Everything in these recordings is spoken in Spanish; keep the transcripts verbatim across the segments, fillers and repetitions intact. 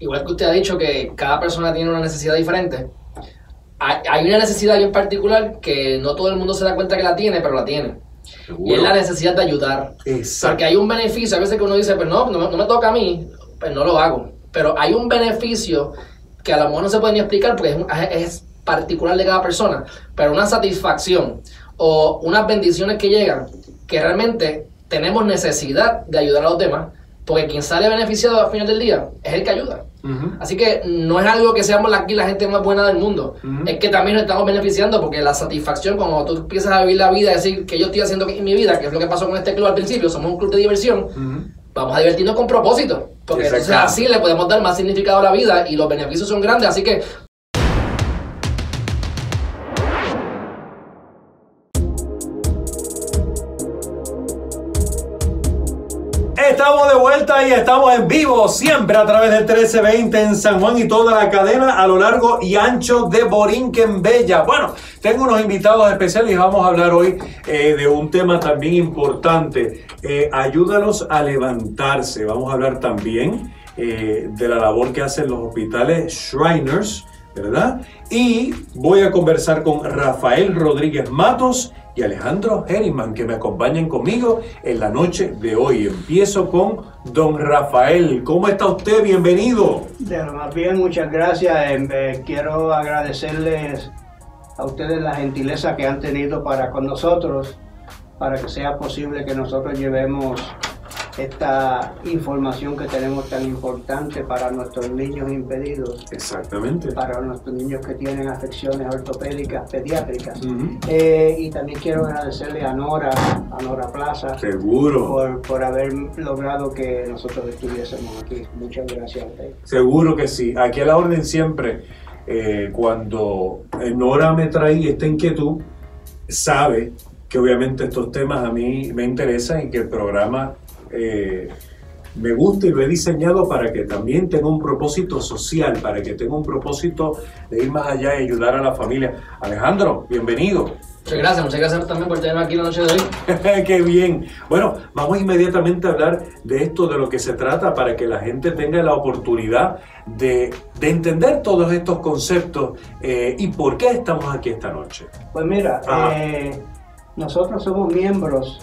igual que usted ha dicho que cada persona tiene una necesidad diferente, hay, hay una necesidad en particular que no todo el mundo se da cuenta que la tiene, pero la tiene. ¿Seguro? Y es la necesidad de ayudar. Exacto. Porque hay un beneficio, a veces que uno dice, pues no, no, no me toca a mí, pues no lo hago. Pero hay un beneficio que a lo mejor no se puede ni explicar porque es, es particular de cada persona, pero una satisfacción o unas bendiciones que llegan, que realmente tenemos necesidad de ayudar a los demás, porque quien sale beneficiado al final del día es el que ayuda. Uh-huh. Así que no es algo que seamos aquí la gente más buena del mundo, uh-huh. es que también nos estamos beneficiando, porque la satisfacción, cuando tú empiezas a vivir la vida, decir que yo estoy haciendo en mi vida, que es lo que pasó con este club al principio, somos un club de diversión, uh-huh. vamos a divertirnos con propósito, porque entonces así le podemos dar más significado a la vida y los beneficios son grandes, así que estamos de vuelta y estamos en vivo siempre a través del trece veinte en San Juan y toda la cadena a lo largo y ancho de Borinquen Bella. Bueno, tengo unos invitados especiales y vamos a hablar hoy eh, de un tema también importante. Eh, ayúdalos a levantarse. Vamos a hablar también eh, de la labor que hacen los hospitales Shriners, ¿verdad? Y voy a conversar con Rafael Rodríguez Matos y Alejandro Herriman, que me acompañan conmigo en la noche de hoy. Empiezo con don Rafael. ¿Cómo está usted? Bienvenido. De lo más bien, muchas gracias. Eh, quiero agradecerles a ustedes la gentileza que han tenido para con nosotros, para que sea posible que nosotros llevemos esta información que tenemos tan importante para nuestros niños impedidos. Exactamente. Para nuestros niños que tienen afecciones ortopédicas pediátricas. Uh-huh. eh, y también quiero agradecerle a Nora, a Nora Plaza. Seguro. Por, por haber logrado que nosotros estuviésemos aquí. Muchas gracias a usted. Seguro que sí. Aquí a la orden siempre. Eh, cuando Nora me trae esta inquietud, sabe que obviamente estos temas a mí me interesan y que el programa Eh, me gusta y lo he diseñado para que también tenga un propósito social, para que tenga un propósito de ir más allá y ayudar a la familia. Alejandro, bienvenido. Muchas gracias, muchas gracias también por tenerme aquí la noche de hoy. ¡Qué bien! Bueno, vamos inmediatamente a hablar de esto, de lo que se trata, para que la gente tenga la oportunidad de, de entender todos estos conceptos eh, y por qué estamos aquí esta noche. Pues mira, eh, nosotros somos miembros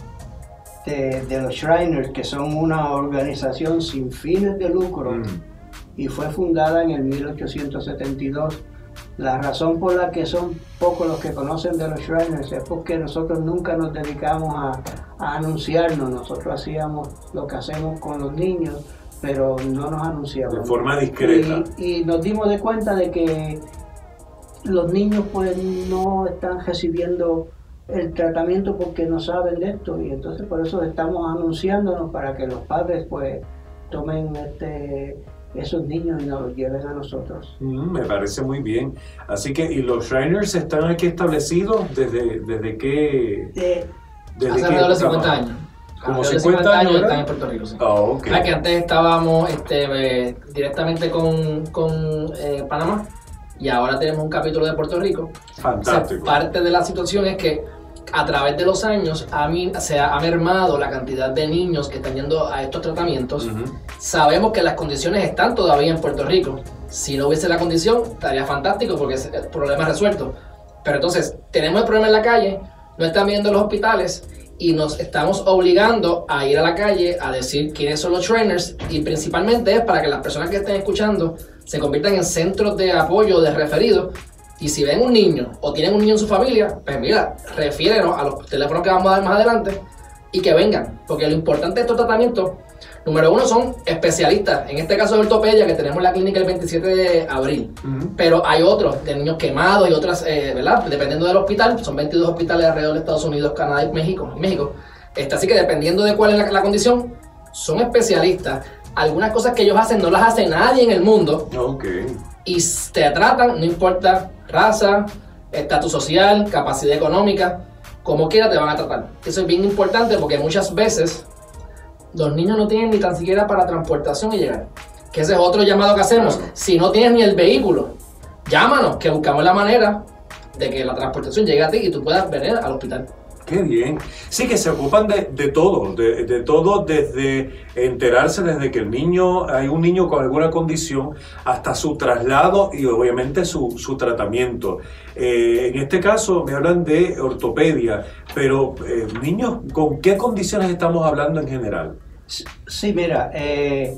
De, de los Shriners, que son una organización sin fines de lucro, mm. y fue fundada en el mil ochocientos setenta y dos. La razón por la que son pocos los que conocen de los Shriners es porque nosotros nunca nos dedicamos a, a anunciarnos. Nosotros hacíamos lo que hacemos con los niños, pero no nos anunciamos. De forma discreta. Y, y nos dimos de cuenta de que los niños pues no están recibiendo el tratamiento porque no saben de esto, y entonces por eso estamos anunciándonos para que los padres pues tomen este, esos niños y nos los lleven a nosotros. Mm, me parece muy bien. Así que, ¿y los Shriners están aquí establecidos desde, desde qué? De, desde hace alrededor de cincuenta años. Como cincuenta años están en Puerto Rico, sí. Oh, okay. Ah, que antes estábamos este, eh, directamente con, con eh, Panamá, y ahora tenemos un capítulo de Puerto Rico. Fantástico. O sea, parte de la situación es que a través de los años a mí, se ha mermado la cantidad de niños que están yendo a estos tratamientos. Uh-huh. Sabemos que las condiciones están todavía en Puerto Rico. Si no hubiese la condición, estaría fantástico porque es el problema resuelto. Pero entonces, tenemos el problema en la calle, no están viendo los hospitales y nos estamos obligando a ir a la calle a decir quiénes son los Shriners, y principalmente es para que las personas que estén escuchando se conviertan en centros de apoyo, de referidos. Y si ven un niño o tienen un niño en su familia, pues mira, refiérenos a los teléfonos que vamos a dar más adelante y que vengan. Porque lo importante de estos tratamientos, número uno, son especialistas. En este caso de ortopedia, que tenemos la clínica el veintisiete de abril. Uh-huh. Pero hay otros de niños quemados y otras, eh, ¿verdad? Dependiendo del hospital. Son veintidós hospitales alrededor de Estados Unidos, Canadá y México. México. Este, así que dependiendo de cuál es la, la condición, son especialistas. Algunas cosas que ellos hacen no las hace nadie en el mundo. Okay. Y te tratan, no importa raza, estatus social, capacidad económica, como quiera te van a tratar. Eso es bien importante porque muchas veces los niños no tienen ni tan siquiera para transportación y llegar. Que ese es otro llamado que hacemos. Si no tienes ni el vehículo, llámanos, que buscamos la manera de que la transportación llegue a ti y tú puedas venir al hospital. Qué bien. Sí, que se ocupan de, de todo, de, de todo, desde enterarse desde que el niño, hay un niño con alguna condición, hasta su traslado y obviamente su, su tratamiento. Eh, en este caso me hablan de ortopedia, pero eh, niños, ¿con qué condiciones estamos hablando en general? Sí, mira, eh,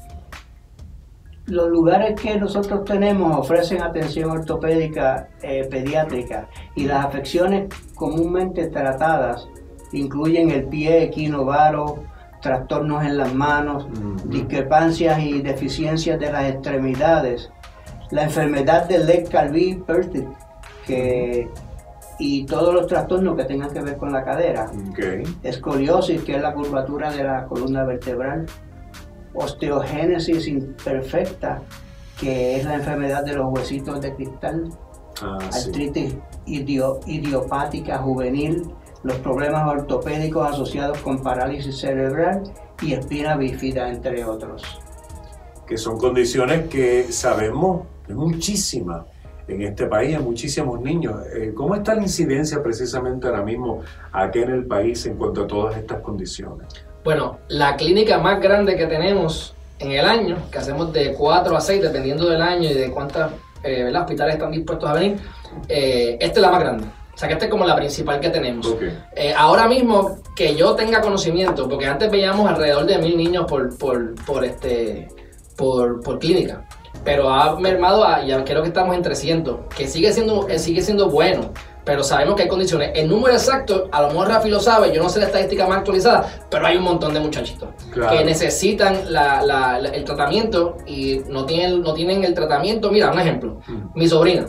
los lugares que nosotros tenemos ofrecen atención ortopédica eh, pediátrica y las afecciones comúnmente tratadas incluyen el pie equinovaro, trastornos en las manos, uh-huh. discrepancias y deficiencias de las extremidades, la enfermedad de Legg-Calvé-Perthes que y todos los trastornos que tengan que ver con la cadera, okay. escoliosis, que es la curvatura de la columna vertebral, osteogénesis imperfecta, que es la enfermedad de los huesitos de cristal, ah, artritis sí. idio, idiopática juvenil, los problemas ortopédicos asociados con parálisis cerebral y espina bífida, entre otros. Que son condiciones que sabemos muchísimas en este país, hay muchísimos niños. ¿Cómo está la incidencia precisamente ahora mismo aquí en el país en cuanto a todas estas condiciones? Bueno, la clínica más grande que tenemos en el año, que hacemos de cuatro a seis, dependiendo del año y de cuántos eh, hospitales están dispuestos a venir, eh, esta es la más grande. O sea que esta es como la principal que tenemos. Okay. Eh, ahora mismo, que yo tenga conocimiento, porque antes veíamos alrededor de mil niños por, por, por, este, por, por clínica, pero ha mermado a, ya creo que estamos en trescientos, que sigue siendo, eh, sigue siendo bueno, pero sabemos que hay condiciones. El número exacto, a lo mejor Rafi lo sabe, yo no sé la estadística más actualizada, pero hay un montón de muchachitos claro. que necesitan la, la, la, el tratamiento y no tienen, no tienen el tratamiento. Mira, un ejemplo, mm. mi sobrina,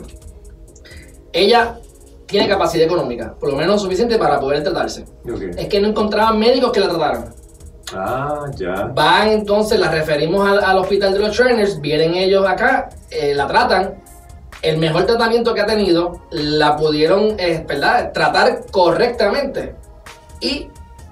ella tiene capacidad económica, por lo menos suficiente para poder tratarse. Okay. Es que no encontraban médicos que la trataran. Ah, ya. Van entonces, la referimos al, al hospital de los Shriners, vienen ellos acá, eh, la tratan. El mejor tratamiento que ha tenido, la pudieron eh, ¿verdad? tratar correctamente y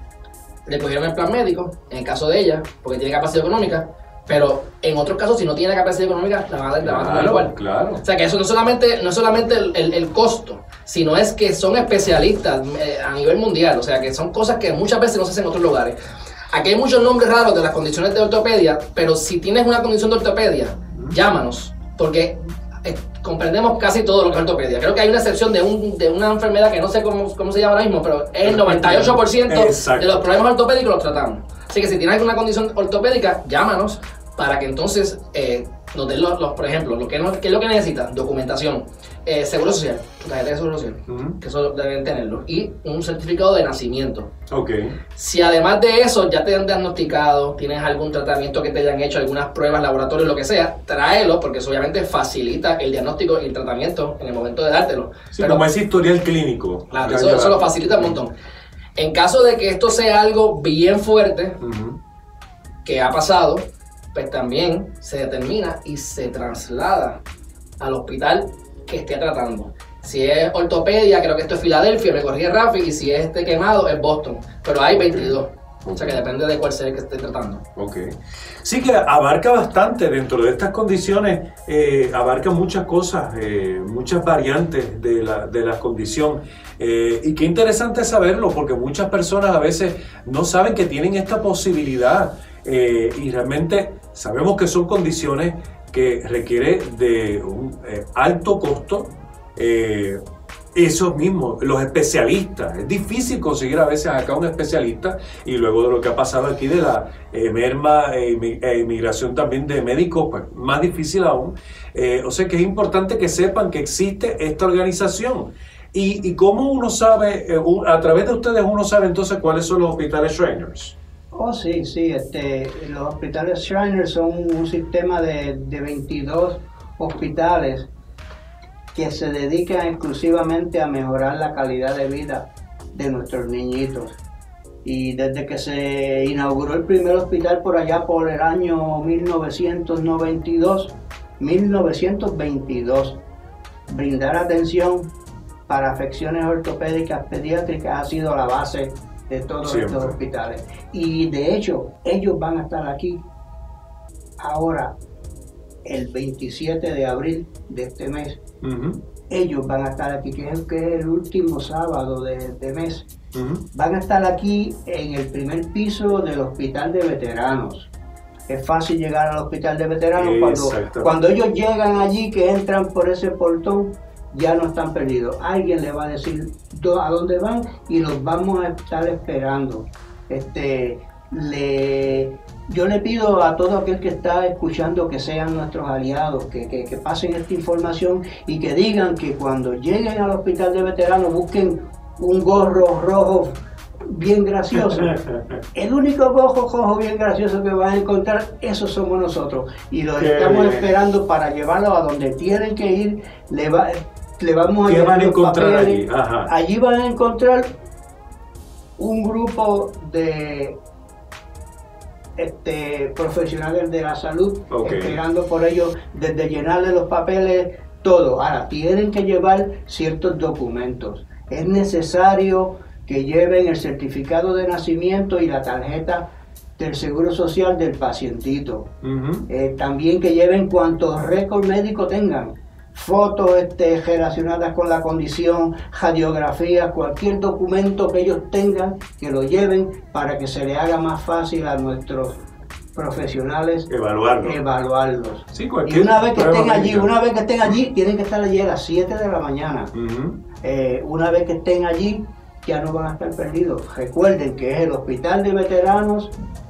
le cogieron el plan médico, en el caso de ella, porque tiene capacidad económica, pero en otros casos, si no tiene capacidad económica, la van a claro, tratar igual. Claro. O sea que eso no solamente, no es solamente el, el, el costo, sino es que son especialistas eh, a nivel mundial, o sea que son cosas que muchas veces no se hacen en otros lugares. Aquí hay muchos nombres raros de las condiciones de ortopedia, pero si tienes una condición de ortopedia, llámanos, porque eh, comprendemos casi todo lo que es ortopedia. Creo que hay una excepción de, un, de una enfermedad que no sé cómo, cómo se llama ahora mismo, pero el noventa y ocho por ciento de los problemas ortopédicos los tratamos. Así que si tienes alguna condición ortopédica, llámanos para que entonces eh, nos den los, los, por ejemplo, lo que, no, ¿qué es lo que necesitan? Documentación, eh, seguro social, tu tarjeta de seguro social, uh-huh. que eso deben tenerlo, y un certificado de nacimiento. Okay. Si además de eso ya te han diagnosticado, tienes algún tratamiento que te hayan hecho, algunas pruebas, laboratorios, lo que sea, tráelo, porque eso obviamente facilita el diagnóstico y el tratamiento en el momento de dártelo. Sí, pero como ese historial clínico. Claro, eso, eso lo facilita un montón. En caso de que esto sea algo bien fuerte, uh-huh. que ha pasado, pues también se determina y se traslada al hospital que esté tratando. Si es ortopedia, creo que esto es Filadelfia, me corrige Rafi, y si es este quemado, es Boston. Pero hay veintidós. Okay. O sea que depende de cuál sea el que esté tratando. Ok. Sí que abarca bastante dentro de estas condiciones, eh, abarca muchas cosas, eh, muchas variantes de la, de la condición. Eh, y qué interesante saberlo, porque muchas personas a veces no saben que tienen esta posibilidad. Eh, y realmente sabemos que son condiciones que requieren de un eh, alto costo. Eh, Eso mismo, los especialistas. Es difícil conseguir a veces acá un especialista, y luego de lo que ha pasado aquí de la eh, merma e eh, inmigración también de médicos, pues más difícil aún. Eh, o sea que es importante que sepan que existe esta organización. Y, y cómo uno sabe, eh, un, a través de ustedes uno sabe entonces cuáles son los hospitales Shriners. Oh, sí, sí. Este, los hospitales Shriners son un sistema de, de veintidós hospitales que se dedican exclusivamente a mejorar la calidad de vida de nuestros niñitos. Y desde que se inauguró el primer hospital por allá por el año mil novecientos noventa y dos, mil novecientos veintidós, brindar atención para afecciones ortopédicas pediátricas ha sido la base de todos Siempre. estos hospitales. Y de hecho, ellos van a estar aquí ahora, el veintisiete de abril de este mes. Uh-huh. Ellos van a estar aquí, que es, que es el último sábado de, de mes. Uh-huh. Van a estar aquí en el primer piso del hospital de veteranos. Es fácil llegar al hospital de veteranos cuando, cuando ellos llegan allí, que entran por ese portón, ya no están perdidos. Alguien les va a decir a dónde van y los vamos a estar esperando. Este, le, yo le pido a todo aquel que está escuchando que sean nuestros aliados, que, que, que pasen esta información y que digan que cuando lleguen al hospital de veteranos busquen un gorro rojo bien gracioso. El único gorro rojo bien gracioso que van a encontrar, esos somos nosotros. Y los Qué estamos bien. esperando para llevarlos a donde tienen que ir. Le, va, le vamos a ¿Qué llevar van a los encontrar papeles. allí? Ajá. Allí van a encontrar un grupo de este, profesionales de la salud, Okay. esperando por ellos, desde llenarle los papeles, todo. Ahora, tienen que llevar ciertos documentos. Es necesario que lleven el certificado de nacimiento y la tarjeta del Seguro Social del pacientito. Uh-huh. Eh, también que lleven cuantos récords médicos tengan, fotos este, relacionadas con la condición, radiografías, cualquier documento que ellos tengan, que lo lleven para que se le haga más fácil a nuestros profesionales Evaluarlo. evaluarlos. Sí, Y cualquier una vez que prueba estén allí, médica. una vez que estén allí, tienen que estar allí a las siete de la mañana. Uh-huh. Eh, una vez que estén allí, ya no van a estar perdidos. Recuerden que es el hospital de veteranos,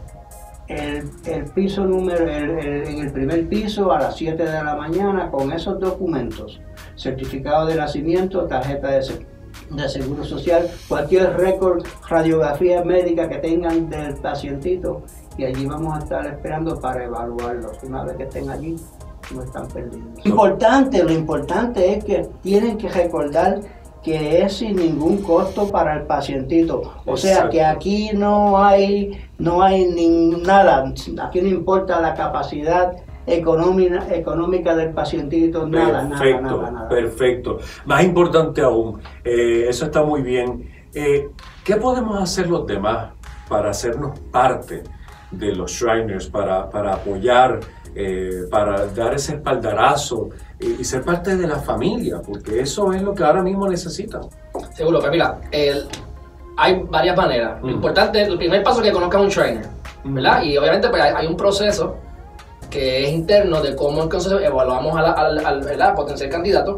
el, el piso número, el, el- en el primer piso a las siete de la mañana, con esos documentos, certificado de nacimiento, tarjeta de, se- de seguro social, cualquier récord, radiografía médica que tengan del pacientito, y allí vamos a estar esperando para evaluarlos. Una vez que estén allí, no están perdidos. Importante, lo importante es que tienen que recordar que es sin ningún costo para el pacientito. O sea, Exacto. que aquí no hay, no hay ni nada, aquí no importa la capacidad económica, económica del pacientito, nada, Perfecto, nada, nada, nada. perfecto. Más importante aún, eh, eso está muy bien. Eh, ¿Qué podemos hacer los demás para hacernos parte de los Shriners, para, para apoyar, eh, para dar ese espaldarazo y, y ser parte de la familia? Porque eso es lo que ahora mismo necesitan. Seguro, pero mira, el- hay varias maneras. Lo Mm. importante, el primer paso es que conozcan un trainer, ¿verdad? Y obviamente pues, hay, hay un proceso que es interno de cómo entonces evaluamos al, al, al, ¿verdad? potencial candidato,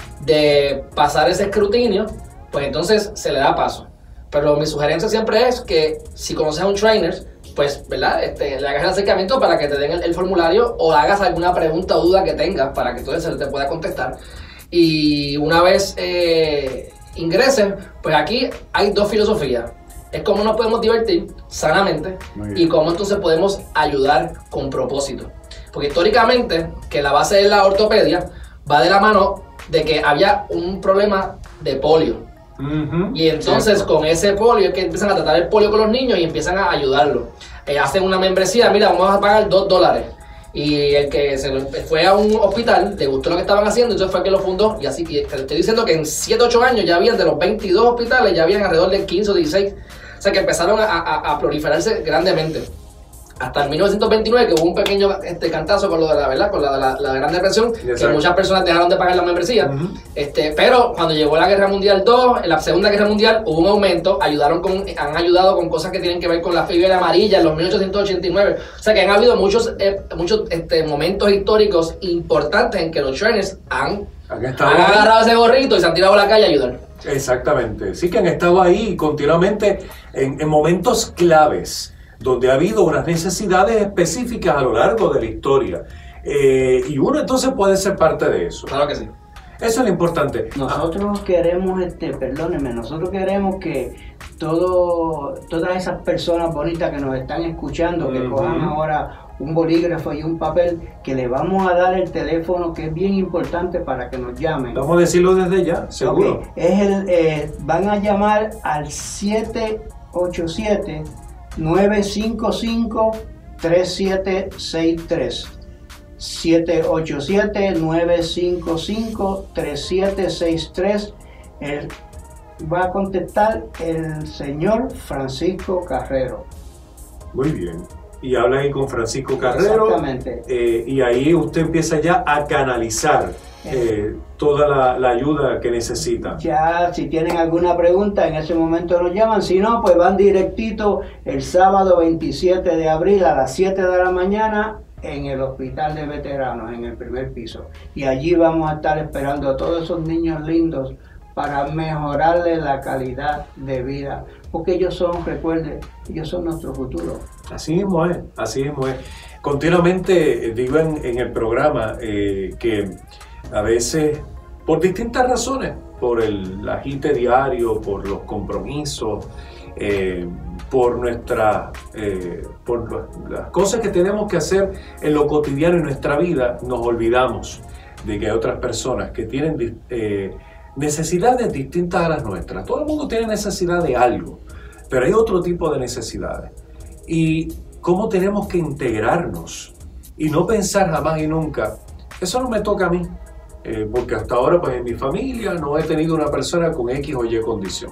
de pasar ese escrutinio, pues entonces se le da paso. Pero mi sugerencia siempre es que si conoces a un trainer, pues, ¿verdad? Este, le hagas el acercamiento para que te den el, el formulario o hagas alguna pregunta o duda que tengas para que entonces se te pueda contestar. Y una vez eh, ingreses, pues aquí hay dos filosofías. Es cómo nos podemos divertir sanamente Muy bien. y cómo entonces podemos ayudar con propósito. Porque históricamente, que la base de la ortopedia va de la mano de que había un problema de polio. Uh-huh. Y entonces Cierto. con ese polio es que empiezan a tratar el polio con los niños y empiezan a ayudarlos. Eh, hacen una membresía, mira, vamos a pagar dos dólares. Y el que se lo- fue a un hospital, le gustó lo que estaban haciendo, entonces fue el que lo fundó. Y así, y te estoy diciendo que en siete, ocho años ya habían de los veintidós hospitales, ya habían alrededor de quince o dieciséis. O sea que empezaron a, a- a proliferarse grandemente. Hasta en mil novecientos veintinueve, que hubo un pequeño este, cantazo con lo de la, ¿verdad? Con la, de la, la Gran Depresión, que Exacto. muchas personas dejaron de pagar la membresía. Ujú. Este, pero cuando llegó la Guerra Mundial dos, en la Segunda Guerra Mundial hubo un aumento, ayudaron con, han ayudado con cosas que tienen que ver con la fiebre amarilla en los mil ochocientos ochenta y nueve. O sea que han habido muchos, eh, muchos este, momentos históricos importantes en que los trainers han, Han estado han ahí. agarrado ese gorrito y se han tirado a la calle a ayudar. Exactamente, sí que han estado ahí continuamente en, en momentos claves, donde ha habido unas necesidades específicas a lo largo de la historia. Eh, y uno entonces puede ser parte de eso. Claro que sí. Eso es lo importante. Nosotros queremos, este, perdónenme, nosotros queremos que todo, todas esas personas bonitas que nos están escuchando, que Ujú. cojan ahora un bolígrafo y un papel, que le vamos a dar el teléfono, que es bien importante para que nos llamen. Vamos a decirlo desde ya, seguro. Ok, es el, eh, van a llamar al siete ocho siete, nueve cinco cinco, tres siete seis tres. siete ocho siete, nueve cinco cinco, tres siete seis tres. El, va a contestar el señor Francisco Carrero. Muy bien. Y habla ahí con Francisco Carrero. Exactamente. eh, y ahí usted empieza ya a canalizar eh, toda la, la ayuda que necesitan. Ya, si tienen alguna pregunta, en ese momento nos llaman. Si no, pues van directito el sábado veintisiete de abril a las siete de la mañana en el Hospital de Veteranos, en el primer piso. Y allí vamos a estar esperando a todos esos niños lindos para mejorarles la calidad de vida. Porque ellos son, recuerden, ellos son nuestro futuro. Así mismo es, así mismo es. Continuamente digo en, en el programa eh, que a veces, por distintas razones, por el agite diario, por los compromisos, eh, por, nuestra, eh, por lo, las cosas que tenemos que hacer en lo cotidiano en nuestra vida, nos olvidamos de que hay otras personas que tienen eh, necesidades distintas a las nuestras. Todo el mundo tiene necesidad de algo, pero hay otro tipo de necesidades. Y cómo tenemos que integrarnos y no pensar jamás y nunca, eso no me toca a mí. Eh, porque hasta ahora pues en mi familia no he tenido una persona con X o Y condición.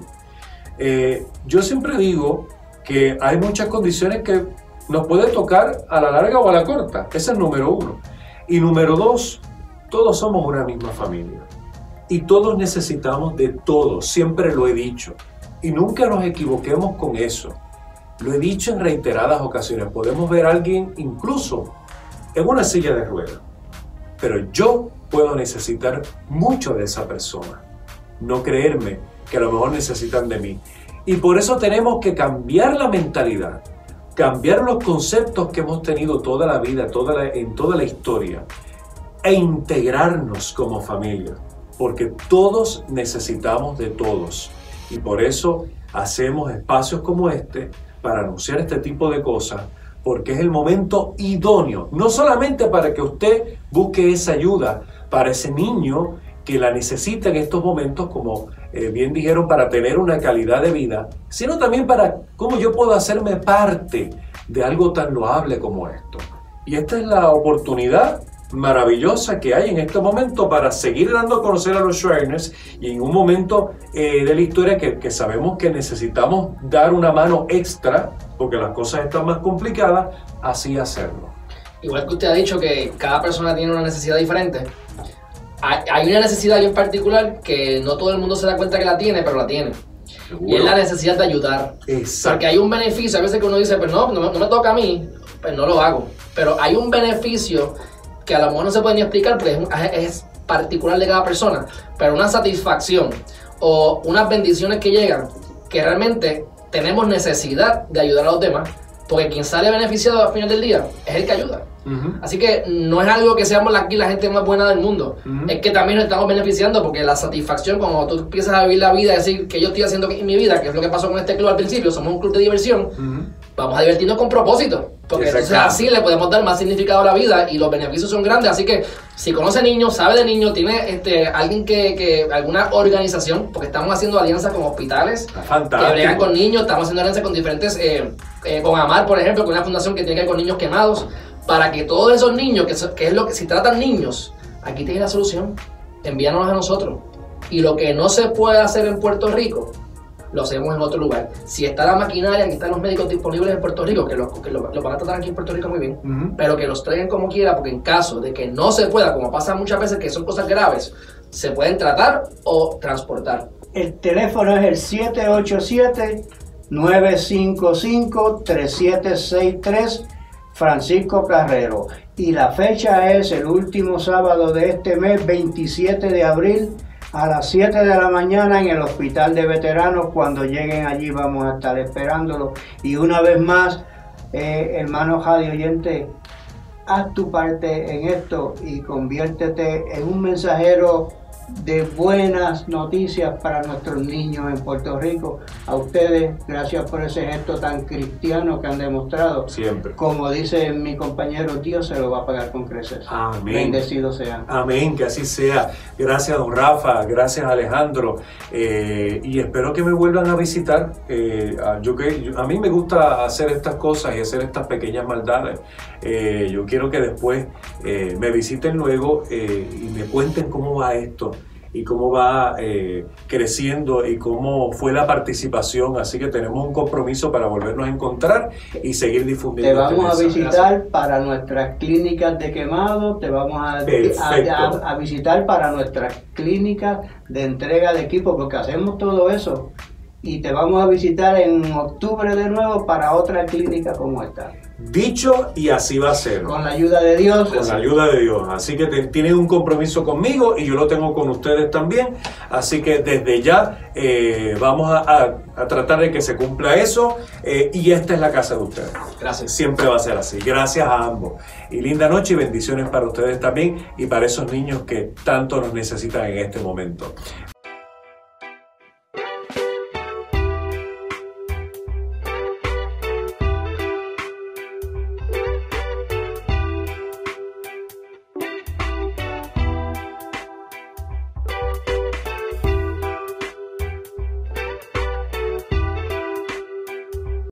Eh, yo siempre digo que hay muchas condiciones que nos puede tocar a la larga o a la corta. Ese es número uno. Y número dos, todos somos una misma familia. Y todos necesitamos de todos, siempre lo he dicho. Y nunca nos equivoquemos con eso. Lo he dicho en reiteradas ocasiones. Podemos ver a alguien incluso en una silla de ruedas. Pero yo puedo necesitar mucho de esa persona, no creerme que a lo mejor necesitan de mí. Y por eso tenemos que cambiar la mentalidad, cambiar los conceptos que hemos tenido toda la vida, toda la, en toda la historia, e integrarnos como familia, porque todos necesitamos de todos. Y por eso hacemos espacios como este para anunciar este tipo de cosas, porque es el momento idóneo, no solamente para que usted busque esa ayuda para ese niño que la necesita en estos momentos, como eh, bien dijeron, para tener una calidad de vida, sino también para cómo yo puedo hacerme parte de algo tan loable como esto. Y esta es la oportunidad maravillosa que hay en este momento para seguir dando a conocer a los Shriners, y en un momento eh, de la historia que, que sabemos que necesitamos dar una mano extra porque las cosas están más complicadas, así hacerlo. Igual que usted ha dicho que cada persona tiene una necesidad diferente, hay, hay una necesidad en particular que no todo el mundo se da cuenta que la tiene, pero la tiene. ¿Seguro? Y es la necesidad de ayudar. Exacto. Porque hay un beneficio, a veces que uno dice, pues no, no me, no me toca a mí, pues no lo hago. Pero hay un beneficio que a lo mejor no se puede ni explicar porque es, es particular de cada persona, pero una satisfacción o unas bendiciones que llegan, que realmente tenemos necesidad de ayudar a los demás, porque quien sale beneficiado al final del día es el que ayuda. Uh-huh. Así que no es algo que seamos aquí la gente más buena del mundo, uh-huh. es que también nos estamos beneficiando, porque la satisfacción, cuando tú empiezas a vivir la vida y decir que yo estoy haciendo en mi vida, que es lo que pasó con este club al principio, somos un club de diversión, uh-huh. vamos a divertirnos con propósito, porque entonces así le podemos dar más significado a la vida y los beneficios son grandes. Así que si conoce niños, sabe de niños, tiene este, alguien que, que, alguna organización, porque estamos haciendo alianzas con hospitales que bregan con niños, estamos haciendo alianzas con diferentes, eh, eh, con Amar, por ejemplo, con una fundación que tiene que ver con niños quemados, para que todos esos niños, que, que es lo que, si tratan niños, aquí tiene la solución, envíanos a nosotros. Y lo que no se puede hacer en Puerto Rico, lo hacemos en otro lugar. Si está la maquinaria, aquí están los médicos disponibles en Puerto Rico, que los que lo, lo van a tratar aquí en Puerto Rico muy bien, uh-huh. pero que los traigan como quiera, porque en caso de que no se pueda, como pasa muchas veces que son cosas graves, se pueden tratar o transportar. El teléfono es el siete ocho siete, nueve cinco cinco, tres siete seis tres, Francisco Carrero. Y la fecha es el último sábado de este mes, veintisiete de abril, a las siete de la mañana en el Hospital de Veteranos. Cuando lleguen allí vamos a estar esperándolos. Y una vez más, eh, hermano radio oyente, haz tu parte en esto y conviértete en un mensajero de buenas noticias para nuestros niños en Puerto Rico. A ustedes, gracias por ese gesto tan cristiano que han demostrado. Siempre. Como dice mi compañero, Dios se lo va a pagar con creces. Amén. Bendecidos sean. Amén, que así sea. Gracias, don Rafa, gracias, Alejandro. Eh, y espero que me vuelvan a visitar. Eh, yo que, yo, a mí me gusta hacer estas cosas y hacer estas pequeñas maldades. Eh, yo quiero que después eh, me visiten luego eh, y me cuenten cómo va esto. y cómo va eh, creciendo y cómo fue la participación. Así que tenemos un compromiso para volvernos a encontrar y seguir difundiendo. Te vamos este a mensaje. visitar para nuestras clínicas de quemado, te vamos a, a, a, a visitar para nuestras clínicas de entrega de equipo, porque hacemos todo eso. Y te vamos a visitar en octubre de nuevo para otra clínica como esta. Dicho y así va a ser. Con la ayuda de Dios. Con la ayuda de Dios. Así que te, tienen un compromiso conmigo y yo lo tengo con ustedes también. Así que desde ya eh, vamos a, a, a tratar de que se cumpla eso. Eh, y esta es la casa de ustedes. Gracias. Siempre va a ser así. Gracias a ambos. Y linda noche y bendiciones para ustedes también y para esos niños que tanto nos necesitan en este momento.